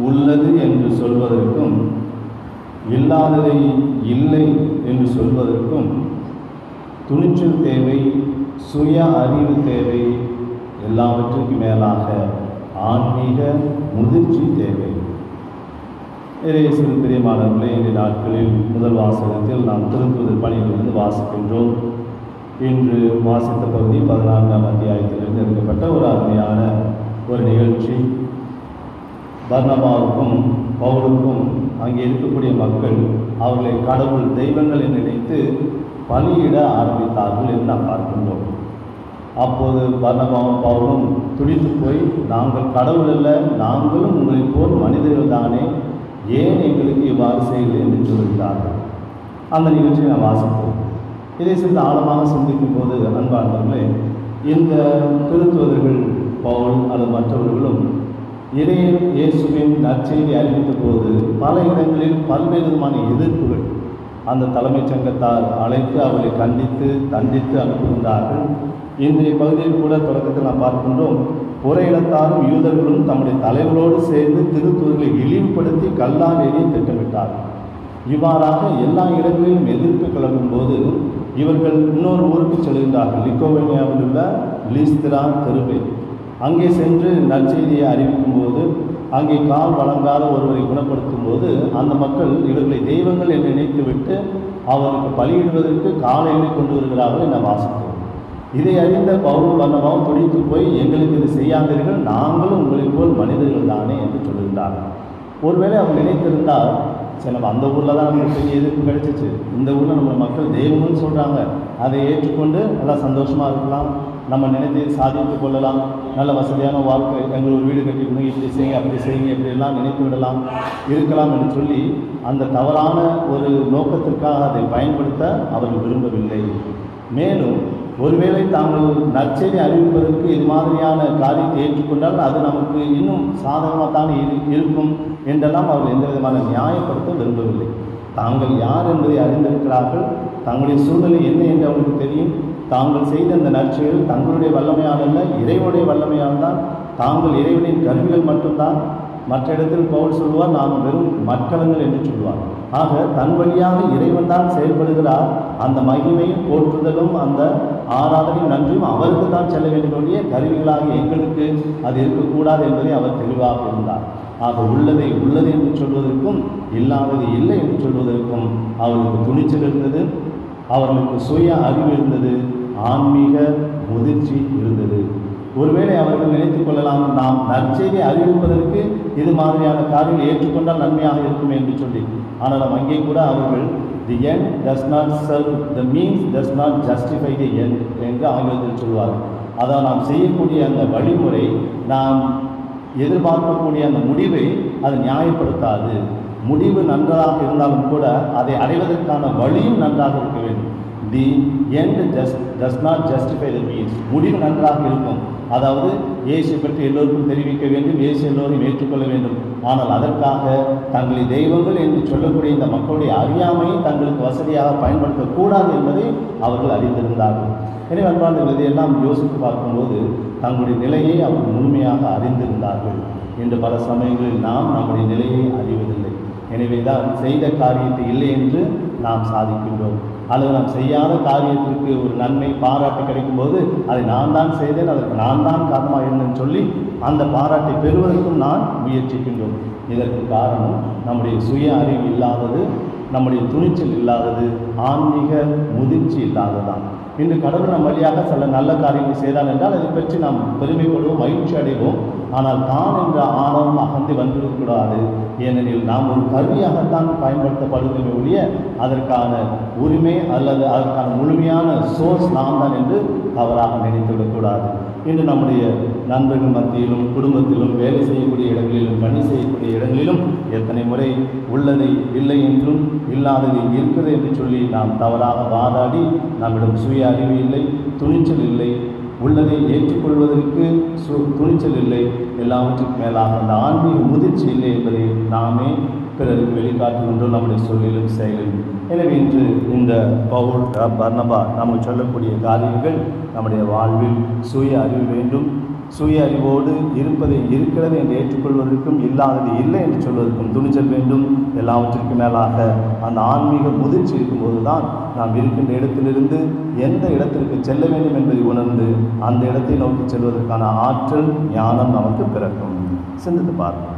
உள்ளது என்று சொல்வதற்கும் இல்லாததை இல்லை என்று சொல்வதற்கும் துணிச்சல் தேவை, சுய அறிவு தேவை, எல்லாவற்றுக்கும் மேலாக ஆன்மீக முதிர்ச்சி தேவை. இயேசுவின் பிரியமானவர்களே, இந்த நாட்களில் முதல் வாசகத்தில் நாம் திருத்துதர் பணியிலிருந்து வாசிக்கின்றோம். இன்று வாசித்த பகுதி 14ஆம் அத்தியாயத்திலிருந்து எடுக்கப்பட்ட ஒரு அருமையான ஒரு நிகழ்ச்சி. பர்னபாவுக்கும் பவுலுக்கும் அங்கே இருக்கக்கூடிய மக்கள் அவர்களை கடவுள் தெய்வங்களை நினைத்து பலியிட ஆரம்பித்தார்கள் என்று நாம் பார்க்கின்றோம். அப்போது பர்னபாவும் பவுலும் துடித்து போய், நாங்கள் கடவுள் அல்ல, நாங்களும் உங்களை போல் மனிதர்கள் தானே, ஏன் எங்களுக்கு இவ்வாறு செய்யுது என்று சொல்கிறார்கள். அந்த நிகழ்ச்சியை நாம் வாசிப்போம். இதை சிறிது ஆழமாக சிந்திக்கும் போது அன்பானவர்களே, இந்த திருத்துவதர்கள் பவுல் அல்லது மற்றவர்களும் இயேசுவின் நற்செய்தி அறிவித்த போது பல இடங்களில் பல்வேறு விதமான எதிர்ப்புகள் அந்த தலைமைச் சங்கத்தார் அழைத்து அவர்களை கண்டித்து தண்டித்து அனுப்புகின்றார்கள். இன்றைய பகுதியில் கூட தொடக்கத்தில் நாம் பார்க்கின்றோம், புற இடத்தாரும் யூதர்களும் தம்முடைய தலைவரோடு சேர்ந்து திருத்துவர்களை இழிவுபடுத்தி கல்லால் எறிய திட்டமிட்டார்கள். இவ்வாறாக எல்லா இடங்களிலும் எதிர்ப்பு கிளம்பும் போது இவர்கள் இன்னொரு ஊருக்கு செல்கின்றார்கள். லிக்கோவேனியாவில் உள்ள லீஸ்திரா தெருவை அங்கே சென்று நற்செய்தியை அறிவிக்கும் போது, அங்கே கால் வழங்காத ஒருவரை குணப்படுத்தும் போது அந்த மக்கள் இவர்களை தெய்வங்கள் என்று நினைத்துவிட்டு அவருக்கு பலியிடுவதற்கு காலையிலே கொண்டு வருகிறார்கள் என வாசித்தோம். இதை அறிந்த பவுல் பர்னபாவும் துடித்து போய், எங்களுக்கு இது செய்யாதீர்கள், நாங்களும் உங்களை போல் மனிதர்கள் தானே என்று சொல்லுகிறார்கள். ஒருவேளை அவங்க நினைத்திருந்தால், சரி நம்ம அந்த ஊரில் தான் நமக்கு பெரிய எதிர்ப்பு கிடைச்சிச்சு, இந்த ஊரில் நம்ம மக்கள் தெய்வம்னு சொல்கிறாங்க, அதை ஏற்றுக்கொண்டு நல்லா சந்தோஷமாக இருக்கலாம், நம்ம நினைத்து சாதித்து கொள்ளலாம், நல்ல வசதியான வாழ்க்கை, எங்கள் ஒரு வீடு கட்டிக்கணும், இப்படி செய்யுங்க அப்படி செய்யுங்க இப்படியெல்லாம் நினைத்து விடலாம் இருக்கலாம் என்று சொல்லி அந்த தவறான ஒரு நோக்கத்திற்காக அதை பயன்படுத்த அவர்கள் விரும்பவில்லை. மேலும் ஒருவேளை தாங்கள் நற்செய்தி அறிவிப்பதற்கு இது மாதிரியான காரியத்தை ஏற்றுக்கொண்டால் அது நமக்கு இன்னும் சாதகமாகத்தான் இருக்கும் என்றெல்லாம் அவர்கள் எந்த விதமான நியாயப்படுத்த விரும்பவில்லை. தாங்கள் யார் என்பதை அறிந்திருக்கிறார்கள், தங்களுடைய சூழ்நிலை என்ன என்று அவர்களுக்கு தெரியும். தாங்கள் செய்த அந்த நற்செயல் தங்களுடைய வல்லமையால் அல்ல, இறைவனுடைய வல்லமையால் தான், தாங்கள் இறைவனின் கருவிகள் மட்டும்தான். மற்ற இடத்தில் பவுல் சொல்வார், நாம் வெறும் மக்களங்கள் என்று சொல்வார். ஆக தன் வழியாக இறைவன் தான் செயல்படுகிறார். அந்த மகிமையும் போற்றுதலும் அந்த ஆராதனையும் நன்றியும் அவருக்கு தான் செல்ல வேண்டிய கருவிகளாக எங்களுக்கு அது இருக்கக்கூடாது என்பதை அவர் தெளிவாக இருந்தார். ஆக உள்ளதை உள்ளது என்று சொல்வதற்கும் இல்லாதது இல்லை என்று சொல்வதற்கும் அவர்களுக்கு துணிச்சல் இருந்தது, அவர்களுக்கு சுய அறிவு இருந்தது, ஆன்மீக முதிர்ச்சி இருந்தது. ஒருவேளை அவர்கள் நினைத்துக் கொள்ளலாம், நாம் நற்செய்தி அறிவிப்பதற்கு இது மாதிரியான காரியங்களை ஏற்றுக்கொண்டால் நன்மையாக இருக்கும் என்று சொல்லி. ஆனால் அங்கே கூட அவர்கள் the end does not serve the means does not justify the end என்று ஆங்கிலத்தில் சொல்வார்கள். அதாவது நாம் செய்யக்கூடிய அந்த வழிமுறை, நாம் எதிர்பார்க்கக்கூடிய அந்த முடிவை அது நியாயப்படுத்தாது. முடிவு நன்றாக இருந்தாலும் கூட அதை அடைவதற்கான வழியும் நன்றாக இருக்க வேண்டும். The end does not justify the means. முடிவு நன்றாக இருக்கும், அதாவது இயேசு பற்றி எல்லோருக்கும் தெரிவிக்க வேண்டும், இயேசு எல்லோரும் ஏற்றுக்கொள்ள வேண்டும். ஆனால் அதற்காக தங்களை தெய்வங்கள் என்று சொல்லக்கூடிய இந்த மக்களுடைய அறியாமையை தங்களுக்கு வசதியாக பயன்படுத்தக்கூடாது என்பதை அவர்கள் அறிந்திருந்தார்கள். எனவே அன்பான இதையெல்லாம் யோசித்து பார்க்கும்போது தங்களுடைய நிலையை அவர்கள் முழுமையாக அறிந்திருந்தார்கள். இன்று பல சமயங்களில் நாம் நம்முடைய நிலையை அறிவதில்லை. எனவே தான் செய்த காரியத்தை இல்லை என்று நாம் சாதிக்கின்றோம், அல்லது நாம் செய்யாத காரியத்திற்கு ஒரு நன்மை பாராட்டு கிடைக்கும்போது அதை நான் தான் செய்தேன், அதற்கு நான் தான் காரணமாக இருந்தேன்னு சொல்லி அந்த பாராட்டை பெறுவதற்கும் நான் முயற்சிக்கின்றோம். இதற்கு காரணம் நம்முடைய சுய அறிவு இல்லாதது, நம்முடைய துணிச்சல் இல்லாதது, ஆன்மீக முதிர்ச்சி இல்லாததான். இன்று கடவுள் நம் வழியாக சில நல்ல காரியங்களை செய்தால் என்றால் அதை பற்றி நாம் பெருமைப்படுவோம், மகிழ்ச்சி அடைவோம். ஆனால் தான் என்ற ஆணவம் அகந்து வந்துவிடக்கூடாது. ஏனெனில் நாம் ஒரு கருவியாகத்தான் பயன்படுத்தப்படுவதை ஒழிய அதற்கான உரிமை அல்லது அதற்கான முழுமையான சோர்ஸ் நாம் தான் என்று தவறாக நினைத்துவிடக்கூடாது. இன்று நம்முடைய நண்பர்கள் மத்தியிலும், குடும்பத்திலும், வேலை செய்யக்கூடிய இடங்களிலும், பணி செய்யக்கூடிய இடங்களிலும் எத்தனை முறை உள்ளதை இல்லை என்றும் இல்லாததை இருக்கிறது என்று சொல்லி நாம் தவறாக வாதாடி நம்மிடம் சுய அறிவு இல்லை, துணிச்சல் இல்லை, உள்ளதை ஏற்றுக்கொள்வதற்கு துணிச்சல் இல்லை, எல்லாவற்றுக்கும் மேலாக அந்த ஆன்மீக முதிர்ச்சி இல்லை என்பதை நாமே பிறருக்கு வெளிக்காட்டுகின்றோம் நம்முடைய சொல்லிலும் செயலிலும். எனவே இன்று இந்த பவுல் பர்னபா நமக்கு சொல்லக்கூடிய காரியங்கள் நம்முடைய வாழ்வில் சுய அறிவு வேண்டும், சுய அறிவோடு இருப்பதை இருக்கிறது என்று ஏற்றுக்கொள்வதற்கும் இல்லாதது இல்லை என்று சொல்வதற்கும் துணிச்சல் வேண்டும். எல்லாவற்றிற்கும் மேலாக அந்த ஆன்மீக முதிர்ச்சி இருக்கும்போது தான் நாம் இருக்கின்ற இடத்திலிருந்து எந்த இடத்திற்கு செல்ல வேண்டும் என்பதை உணர்ந்து அந்த இடத்தை நோக்கி செல்வதற்கான ஆற்றல் ஞானம் நமக்கு பிறக்கும். சிந்தித்து பாருங்கள்.